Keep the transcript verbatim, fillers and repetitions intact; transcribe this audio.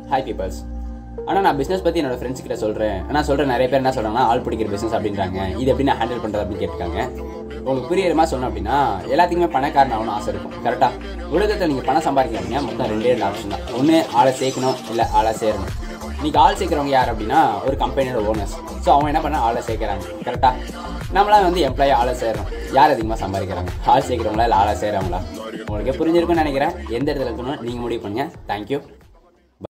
Hi peoples. ஆனால் நான் business பற்றி என்னோட ஃப்ரெண்ட்ஸ் கிட்ட சொல்கிறேன். நான் சொல்கிறேன், நிறைய பேர் என்ன சொல்கிறாங்கன்னா ஆள் பிடிக்கிற பிஸ்னஸ் அப்படின்றாங்க. இது எப்படி நான் ஹேண்டில் பண்ணுறது அப்படின்னு கேட்டிருக்காங்க. உங்களுக்கு புரியுற மாதிரி சொன்னோம் அப்படின்னா, எல்லாத்துக்குமே பணக்காரன் ஆகணும் ஆசை இருக்கும். கரெக்டாக உலகத்தில் நீங்கள் பணம் சம்பாதிக்கணும் அப்படின்னா மொத்தம் ரெண்டே ரெண்டு ஆப்ஷன் தான். ஒன்று ஆளை சேர்க்கணும், இல்லை ஆளை சேரணும். இன்றைக்கி ஆள் சேர்க்குறவங்க யார் அப்படின்னா ஒரு கம்பெனியோட ஓனர்ஸ். ஸோ அவங்க என்ன பண்ண ஆளை சேர்க்குறாங்க. கரெக்டாக நம்மளாம் வந்து எம்ப்ளாயி ஆளை சேரணும். யார் அதிகமாக சம்பாதிக்கிறாங்க, ஆள் சேர்க்குறவங்களா இல்லை ஆளை சேரவங்களா? உங்களுக்கு புரிஞ்சிருக்குன்னு நினைக்கிறேன். எந்த இடத்துல இருக்கணும் நீங்கள் முடிவு பண்ணுங்கள். தேங்க்யூ.